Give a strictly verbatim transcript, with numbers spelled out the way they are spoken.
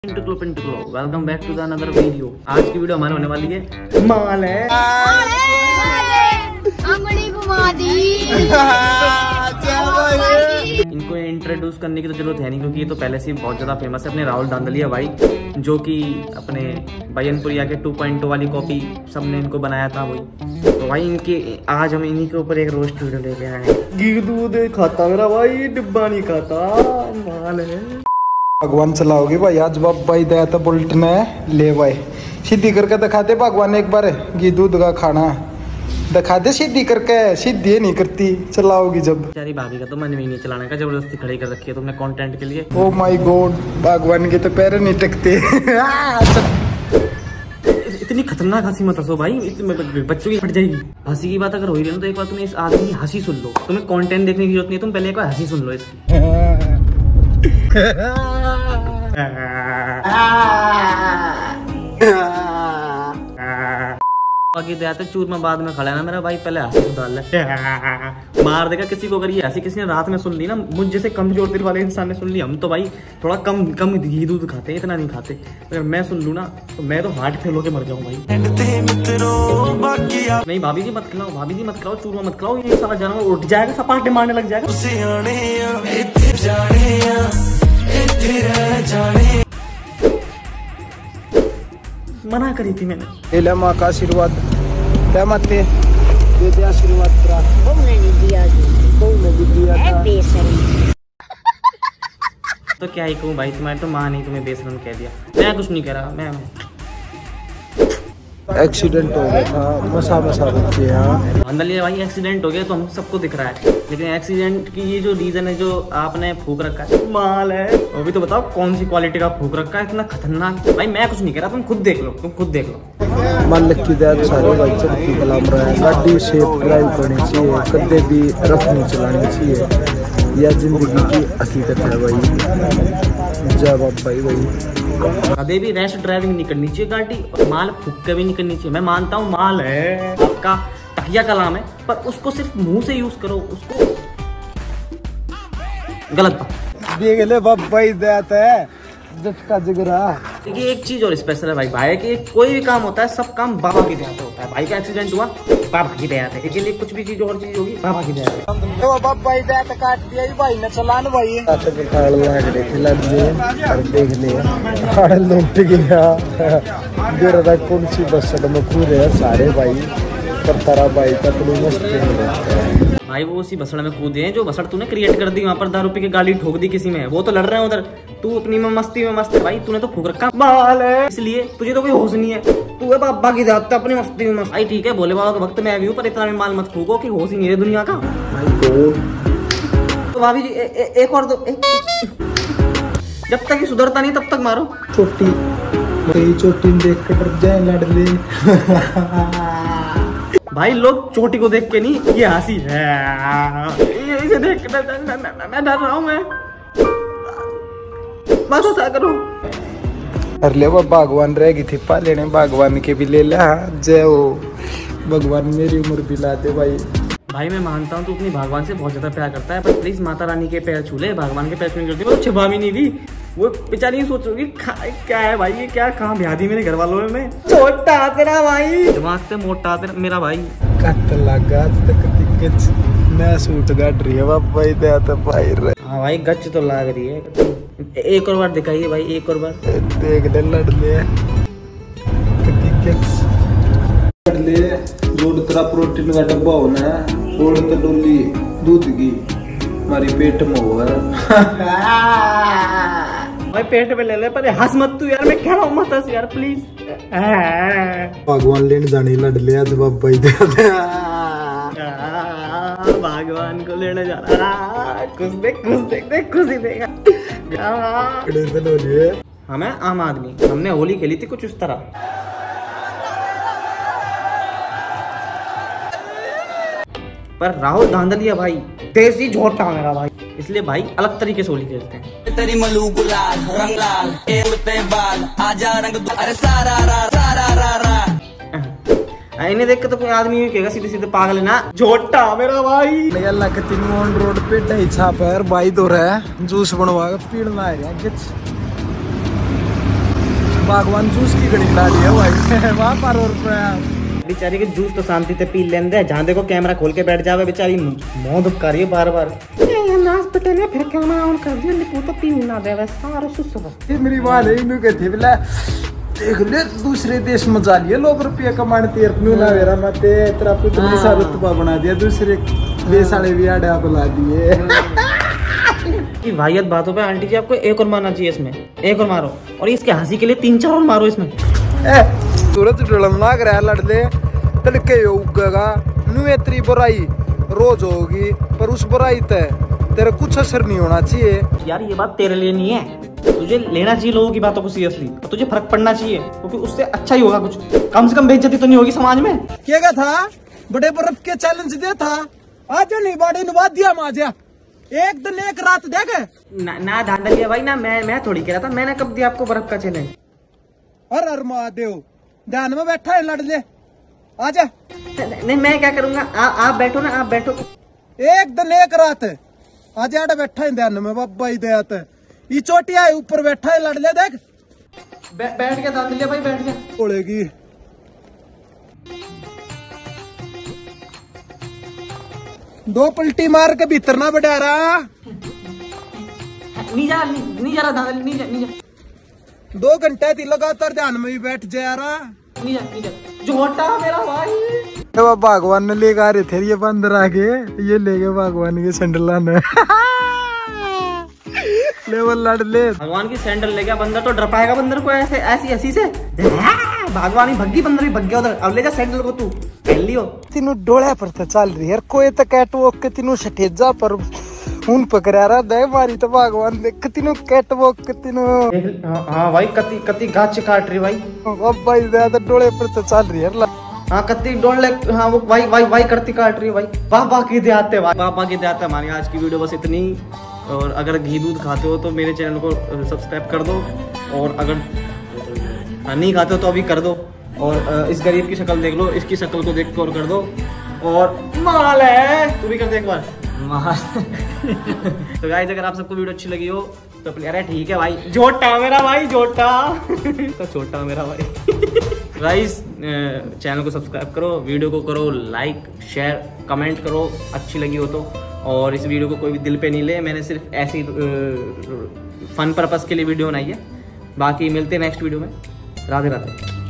पिंटुकलो पिंटुकलो welcome back to the another video. आज की वीडियो हमारे होने वाली है माल है इनको इंट्रोड्यूस करने की तो जरूरत है नहीं, क्योंकि ये तो पहले से ही बहुत ज्यादा फेमस है। अपने राहुल धांधलिया भाई, जो कि अपने बयनपुरिया के टू पॉइंट ओ वाली कॉपी सबने इनको बनाया था वही। तो भाई इनके आज हम इन्हीं के ऊपर एक रोस्ट वीडियो लेके आए हैं। घी दूध खाता मेरा भाई, डिब्बा नहीं खाता, माल है। भगवान चलाओगे भाई, आज बाप भाई दया तो बुलेट में ले भाई सीधी करके दिखाते भगवान एक बार। घी दूध का खाना दिखा दे सीधी करके, सीधी नहीं करती चलाओगी जब। बेचारी भाभी का तो मन भी नहीं चलाने का, जबरदस्ती खड़ी कर रखी है तुमने कंटेंट के लिए। ओ माय गॉड, भगवान के तो पैर नहीं टिकते। इतनी खतरनाक हंसी मत हंसो भाई, बच्चों की फट जाएगी। हंसी की बात अगर हो रही है ना तो एक बार तुम्हें इस आदमी की हंसी सुन लो। तुम्हें कंटेंट देखने की जरूरत नहीं है, तुम पहले एक बार हंसी सुन लो इसकी। बाकी दया तो चूर में बाद में खड़ा है ना मेरा भाई, पहले हंसी सुधार ले। मार देगा किसी को अगर ये हंसी किसी ने रात में सुन ली ना, मुझ जैसे कमजोर दिल वाले इंसान ने सुन ली। हम तो भाई थोड़ा कम कम घी दूध खाते हैं, इतना नहीं खाते। अगर मैं सुन लूँ ना तो मैं तो हार्ट फेल होके मर जाऊँ भाई। नहीं भाभी जी मत खिलाओ, भाभी जी मत खिलाओ, चूरमा मत खिलाओ, ये सारा जानवर उठ जाएगा, सपाटे मारने लग जाएगा। मना करी थी मैंने। माँ का आशीर्वाद क्या माते दे दे आशीर्वाद दिया तो क्या ही कहूँ भाई, तुम्हारी तो माँ नहीं तुम्हें बेशरम कह दिया। मैं कुछ नहीं कह रहा, मैं एक्सीडेंट हो गया था, मसा मसा बच्चे। हाँ धांधलिया भाई एक्सीडेंट हो गया तो हम सबको दिख रहा है, लेकिन एक्सीडेंट की ये जो रीजन है जो आपने फूक रखा है माल है, वो भी तो बताओ कौन सी क्वालिटी का फूक रखा है इतना खतरनाक। भाई मैं कुछ नहीं कह रहा, तुम खुद देख लो, तुम खुद देख लो। मालिक की दया सारे भाई चलती कलाम रहा है। गाड़ी सेफ ड्राइव करनी चाहिए, कदे भी रफ नहीं चलानी चाहिए, यह जिंदगी की हकीकत है भाई। जय बाप भाई भाई कभी भी रैश ड्राइविंग नहीं करनी चाहिए गाड़ी, और माल फूक के भी नहीं करनी चाहिए। मैं मानता हूँ माल है आपका तकिया कलाम है, पर उसको सिर्फ मुंह से यूज करो, उसको गलत बात। देख ले बाप भाई देता है का जिगरा। देखिए एक चीज और स्पेशल है भाई, भाई की कोई भी काम होता है सब काम बाबा की दया से होता है। भाई का एक्सीडेंट हुआ बाबा की दया से, इसके लिए कुछ भी चीज और चीज होगी बाबा की दया से। तो बाप भाई दया तो काट दिया भाई ने चलान भाई अच्छा बिठाड़ लग रहे थे लड़ने और देख ले हाड़ लौट गया। देर तक कौन सी बस में कूदे सारे भाई, पर तारा भाई का बड़ी मस्ती में भाई। वो उसी भसड़ में कूदे हैं जो भसड़ तूने क्रिएट कर दी, वहाँ पर दारू पी के गाड़ी ठोक दी किसी में, वो तो लड़ रहे हैं उधर, तू अपनी में मस्ती में मस्त है भाई। तूने तो फूक रखा माल है, इसलिए तुझे तो कोई होश नहीं है, तू है बाबा की जात अपनी मस्ती में मस्त। भाई ठीक है भोले बाबा के भक्त मैं भी हूँ, पर इतना भी माल मत फूको कि होश ही नहीं है दुनिया का। तो भाभी जी ए, ए, एक और दो, एक, जब तक ये सुधरता नहीं तब तक मारो। छोटी चोटी देख कर डर जाए लड़ले। भाई लोग चोटी को देख के नहीं, ये हंसी है, इसे देख के मैं डर रहा हूँ। मैं बस ऐसा करो। अरे ले वो भगवान रह गई थी पाले ने, भगवान के भी ले ला। जय हो भगवान, मेरी उम्र भी ला दे भाई। भाई मैं मानता हूँ तू अपनी भगवान से बहुत ज्यादा प्यार करता है, पर प्लीज माता रानी के पैर छू ले, भगवान के पैर छू नहीं करती। वो छिपा भी नहीं भी, वो बेचारी सोचोगी क्या है भाई, ये क्या कहाँ ब्याह दी मेरे घर वालों में। छोटा तेरा भाई दिमाग से मोटा तेरा मेरा भाई। कत लगा तक कुछ नया सूट गाड़ रही है बाप भाई दया तो भाई रे। हाँ भाई गच तो लग रही है, एक और बार दिखाइए भाई, एक और बार देख ले लड़ ले लड़ ले। जोड़ तेरा प्रोटीन का डब्बा होना है, छोड़ तो डोली दूध की हमारी पेट में हुआ भाई, पेट में ले ले, पर हंस मत तू यार, मैं कह रहा हूँ मत हंस यार प्लीज। भगवान लेने जाने लड़ लिया तो बाप भाई दे भगवान को लेने जा रहा, खुश देख खुश देख देख खुश ही देगा। हमें आम आदमी, हमने होली खेली थी कुछ उस तरह। पर राहुल धांधलिया भाई देसी झोटा मेरा भाई, इसलिए भाई अलग तरीके से होली खेलते हैं। तेरी मलू गुलाल रंग लाल बाल आजा रंग अरे सारा रा सारा रा रा। इन्हें देख के तो कोई आदमी कहेगा सीधे सीधे पागल है ना, झोटा मेरा भाई। अल्लाह के तीन रोड पे ढाई छाप है भाई, दो रहा है जूस बनवा के पीड़ना है। बागवान जूस की घड़ी ला दी है भाई वहाँ पर। और बेचारी के जूस तो शांति से पी लेने दे, जहाँ देखो कैमरा खोल के बैठ जावे बेचारी, मौत दुख कर रही है बार बार। हॉस्पिटल में फिर कैमरा ऑन कर दिया, लिखो तो पी ना दे वैसा और सुस्त। मेरी बात है इन्हों कहते बोला देख ले दूसरे देश में जा लिए लोग रुपया कमाने तेर ना मेरा मत तेरा पुत्र सा रुतबा बना दिया, दूसरे देश वाले भी आड़े बुला दिए। की वाहियत बातों पे आंटी जी आपको एक और मारना चाहिए इसमें, एक और मारो, और इसके हंसी के लिए तीन चार और मारो इसमें। ए सूरज डलम लाग रहा है लड़ले तड़के उगेगा नुए तेरी बुराई रोज होगी, पर उस बुराई ते तेरा कुछ असर नहीं होना चाहिए। यार ये बात तेरे लिए नहीं है, तुझे लेना चाहिए लोगों की बातों को सीरियसली, तुझे फर्क पड़ना चाहिए क्योंकि उससे अच्छा ही होगा, कुछ कम से कम बेइज्जती तो नहीं होगी समाज में। क्या था बड़े बर्फ के चैलेंज दे था आज नहीं बाड़े नुबा दिया माजा एक दिन एक रात देख ना, ना धांधलिया भाई ना, मैं मैं थोड़ी कह रहा था, मैंने कब दिया आपको बर्फ का चैलेंज। हर हर महादेव ध्यान में बैठा है लड़ ले आजा। नहीं मैं क्या करूंगा, आ, आप बैठो ना, आप बैठो। एक दिन एक रात आज आड़ा बैठा है ध्यान में बाबा ही दया ये चोटिया है ऊपर बैठा है लड़ ले देख बै, बैठ गया धांधलिया भाई बैठ गया। बोलेगी दो पलटी मार के भीतर ना बढ़ा रहा, नहीं जा नहीं, नहीं जा रहा धांधली, नहीं जा नहीं जा। दो घंटे थी लगातार ध्यान में भी बैठ जा रहा, नहीं जा नहीं जा। जोटा मेरा भाई तो भगवान ने लेकर आ रहे थे ये बंदर आके ये ले गए भगवान के सैंडल ने लेवल लड़ ले भगवान की सैंडल ले गया बंदर, तो डर पाएगा बंदर को ऐसे ऐसी हंसी से। भगवान ही भग्गी, बंदर भी भग गया उधर, अब ले जा सैंडल को तू पहन लियो। तीनों डोले पर तो चल रही है कोई तो कैटवॉक के तीनों सटेजा पर उन पकड़ा रहा दे मारी तो भगवान देख तीनों कैटवॉक के तीनों। हाँ, हाँ भाई कति कति गाछ काट रही भाई, अब भाई ज्यादा डोले पर तो चल रही है। हाँ कत्ती डोंट लाइक, हाँ वो वाई वाई वाई करती काट रही है भाई। वाह वाह की देते वाह वाह की देते। हमारी आज की वीडियो बस इतनी, और अगर घी दूध खाते हो तो मेरे चैनल को सब्सक्राइब कर दो, और अगर नहीं खाते हो तो अभी कर दो, और इस गरीब की शक्ल देख लो, इसकी शक्ल को देख कर कर दो, और माल है तू भी कर दे एक बार माल। तो गाइस अगर आप सबको वीडियो अच्छी लगी हो तो प्लीज, अरे ठीक है भाई, जोटा मेरा भाई जोटा तो छोटा मेरा भाई। गाइस चैनल को सब्सक्राइब करो, वीडियो को करो लाइक शेयर कमेंट करो अच्छी लगी हो तो, और इस वीडियो को कोई भी दिल पे नहीं ले, मैंने सिर्फ ऐसी फन पर्पस के लिए वीडियो बनाई है। बाकी मिलते हैं नेक्स्ट वीडियो में, राधे राधे।